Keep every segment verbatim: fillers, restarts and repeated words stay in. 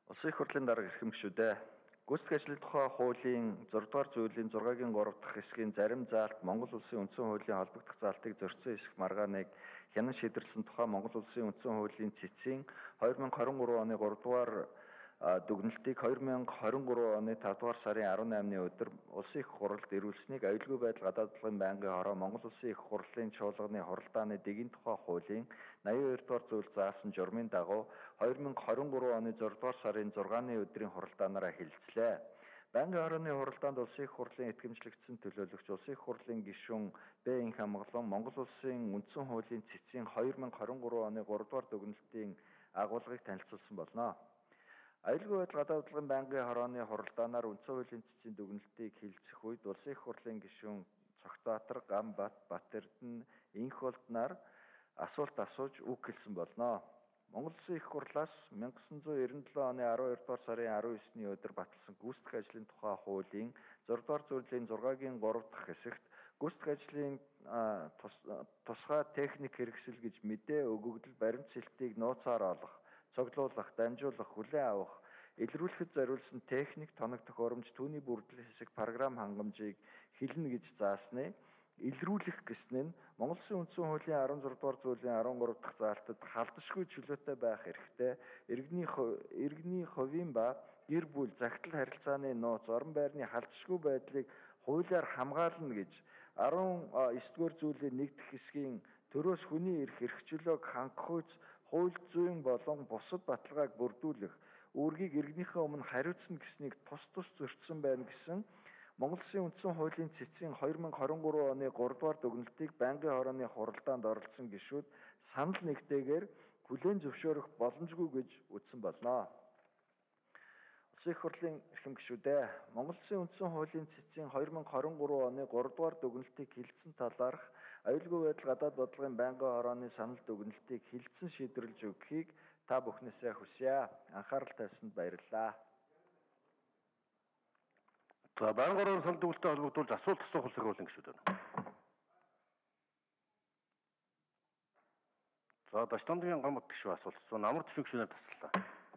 Улсын их хурлын дарга эрхэм гишүүдээ. Гүйцэтгэх ажлын тухай хуулийн зургаадугаар зүйлийн зургагийн гурав дахь хэсгийн зарим заалт Монгол Улсын үндсэн хуулийн холбогдох заалтыг зөрчсөн эсэх маргааныг хянан шийдвэрлсэн тухай Монгол Улсын үндсэн хуулийн цэцгийн хоёр мянга хорин гурав оны гуравдугаар дүгнэлтийг хоёр мянга хорин гурав оны тавдугаар сарын арван наймны өдөр Улсын их хурлд ирүүлсэнийг аюулгүй байдал гадаад далайн байнгын хороо Монгол Улсын их хурлын чуулганы хуралдааны дэгийн тухай хуулийн найман хоёр дугаар зүйл заасан журмын дагуу хоёр мянга хорин гурав оны зургаадугаар сарын зургааны өдрийн хуралдаанаараа хэлэлцлээ. Байнгын хорооны хуралдаанд Улсын их хурлын итгэмжлэгдсэн төлөөлөгч Улсын их хурлын гишүүн Бэ Инх амгалан Монгол Улсын үндсэн хуулийн цэцгийн хоёр мянга хорин гурав оны гуравдугаар дүгнэлтийн агуулгыг танилцуулсан болно. Аюулгүй байдал гадаад далайн байнгын хорооны хуралдаанаар үндсэн хуулийн цэцгийн дүгнэлтийг хэлэлцэх үед Улсын их хурлын гишүүн Цогтбаатар, Гамбат, Батэрдэн, Инх болднаар асуулт асууж үг хэлсэн болно. Монгол Улсын их хурлаас мянга девятьсот девяносто seven оны арван хоёр дугаар сарын арван есний өдөр баталсан гүйцэтгэх ажлын тухай хуулийн зургаадугаар зүйлийн зургагийн гурав дахь хэсэгт гүйцэтгэх ажлын тусгай техник хэрэгсэл гэж мэдээ өгөгдөл баримт-цэлтийг нууцаар олох, цуглуулах, дамжуулах, хүлээн авах, илрүүлэхэд зориулсан техник, тоног төхөөрөмж, түүний бүрдэл хэсэг, програм хангамжийг хэлнэ гэж заасны илрүүлэх гэснэ нь Монгол Улсын үндсэн хуулийн арван зургаадугаар зүйлийн арван гурав дахь заалтад халдашгүй чөлөөтэй байх хэрэгтэй. Иргэний иргэний хувийн ба гэр бүл захидал харилцааны нууц, орон байрны халдашгүй байдлыг хуулиар хамгаална гэж арван девять дугаар зүйлийн нэг дахь хэсгийн төрөөс хүний эрх эрхчлөөг хангахуйц хууль зүйн болон бусад баталгааг бүрдүүлэх, үүргийг иргэнийхээ өмнө хариуцна гэснийг тус тус зөрчсөн байна гэсэн Монгол Улсын үндсэн хуулийн цэцгийн хоёр мянга хорин гурав оны гурав дугаар дүгнэлтийг байнгын хорооны хуралдаанд оролцсон гишүүд санал нэгтэйгээр хүлээн зөвшөөрөх боломжгүй гэж үзсэн болно. Улсын их хурлын эрхэм гишүүдээ Монгол Улсын үндсэн хуулийн цэцгийн хоёр мянга хорин гурав оны гурав дугаар дүгнэлтийг хэлэлцэн талаарх аюулгүй байдал гадаад бодлогын байнгын хорооны санал дүгнэлтийг хэлэлцэн шийдвэрлэж өгөхийг та бүхнээсээ хүсье. Анхаарал тавьсанд баярлалаа. За байнгын хорооны санал дүгнэлтэд холбогдуулж асуулт асуух улсын хурлын гишүүд байна. За Дашдамдын гамбат гишүү асуулт асуу. Намар төшин гишүүнээр таслалаа.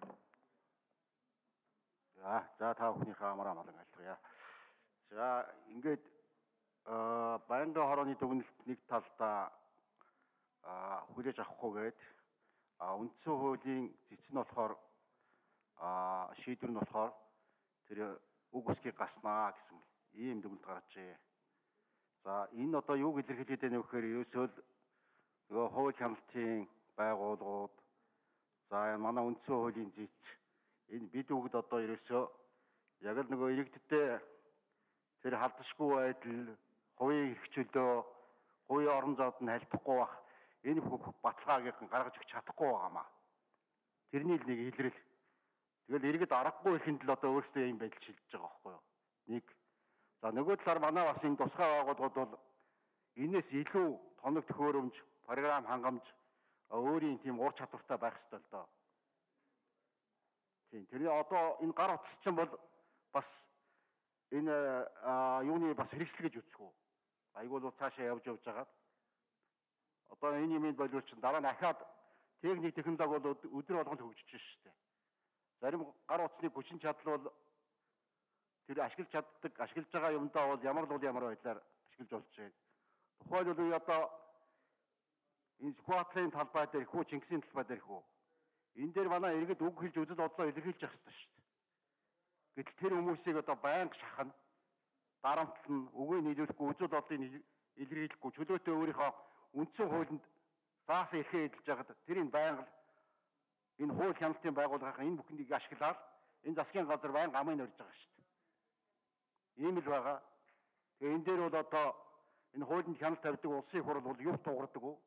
За за та бүхнийхээ амраа малан айлтгая. За ингээд байнгын хорооны дүгнэлт нэг талдаа хүлээж авахгүйгээд үндсэн хуулийн цэцэн болохоор шийдвэр нь болохоор тэр үг үсгийг гаснаа гэсэн ийм дүгнэлт гаргажээ. За энэ одоо юуг илэрхийлээд байна вэ гэхээр ерөөсөө л нөгөө хууль хяналтын байгууллагууд за манай үндсэн хуулийн зэц энэ бид бүгд одоо ерөөсөө яг л нөгөө иргэдтэй тэр халдашгүй байдал, хувийн эрх чөлөө, хувийн орон зайд нь хальтахгүй бах энэ бүх баталгааг гаргаж өгч чадахгүй байгаамаа. Тэрний л нэг илрэл. Тэгэл иргэд аргагүй ихэнд л одоо өөрсдөө ийм байдал шилжиж байгаа байхгүй юу? Нэг. За нөгөө талаар манай бас энэ тусгай байгууллагууд бол энэс илүү тоног төхөөрөмж, програм хангамж өөрийн тийм ур чадвартай байх ёстой л доо. Тийм. Тэр одоо энэ гар утас чинь бол бас энэ юуны бас хэрэгсэл гэж үзэх үү? Айгуул бол цаашаа явж явж байгаа. Одоо энэ юмд боловч дараа нь ахаад техник технологи бол өдөр болгонд хөгжиж байна шүү дээ. Зарим гар утасны хүчин чадал бол тэр ашиглаж чаддаг, ашиглаж байгаа юмдаа бол ямар л ямар байдлаар ашиглаж болж байна. Тухайлбал одоо энэ Сүхбаатарын талбай дээр хүү, Чингисийн талбай дээр хүү. Энэ дээр манай иргэд үг хэлж үзэл бодлоо илэрхийлж явах хэрэгтэй шүү дээ. Гэтэл тэр хүмүүсийг одоо байнга шахана, дарамтлан, үгийг нийлүүлэхгүй, үзэл бодлыг илэрхийлэхгүй, чөлөөтэй өөрийнхөө үндсэн хуулинд заасан эрхээ эдэлж байгаад тэрийг байнга энэ хууль хяналтын байгууллагын энэ бүхнийг ашиглаад энэ засгийн газар байнга амын орж байгаа шүү дээ. Ийм л байгаа. Тэгээ энэ дээр бол одоо энэ хуулинд хяналт тавьдаг улсын их хурл бол юу тугардаг уу?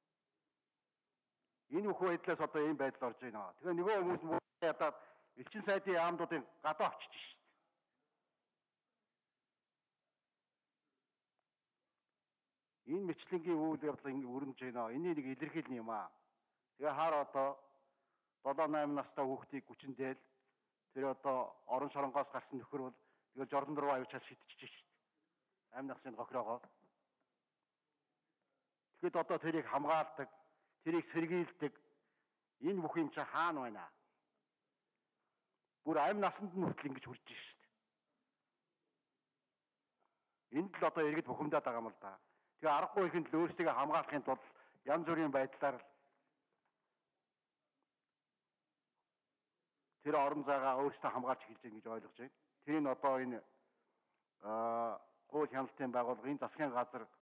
Энэ бүх байдлаас одоо ийм байдал орж байна. Тэгээ нөгөө хүмүүс нь ядаад элчин сайдын яамдуудын гадаа очиж шүү дээ. Энэ мэтлэнгийн үйл явдал ингэ өрнөж байна. Энийг нэг илэрхийлнэ юм аа. Тэгээ хаар одоо долоо найман настай хүүхдийг хүчиндэл тэр одоо орон шоронгоос гарсан нөхөр бол тэгэл жорлон руу аюучаал шидчихэж шүү дээ. Амин насны гохроогоо. Тэгэхэд одоо тэрийг хамгаалдаг, тэрийг сэргийлдэг энэ бүх юм чи хаана байна? бүр амь насанд нь хүртэл ингэж хүрч ирж шүү дээ. Энд л одоо иргэд бухимдаад байгаа юм л да. Тэгээ аргагүй ихэнд л өөрсдөө хамгаалахын тулд янз бүрийн байдлаар л тэр орон зайгаа өөрсдөө хамгаалж эхэлж байна гэж ойлгож байна. Тэр нь одоо энэ хууль хяналтын байгууллага, энэ засгийн газар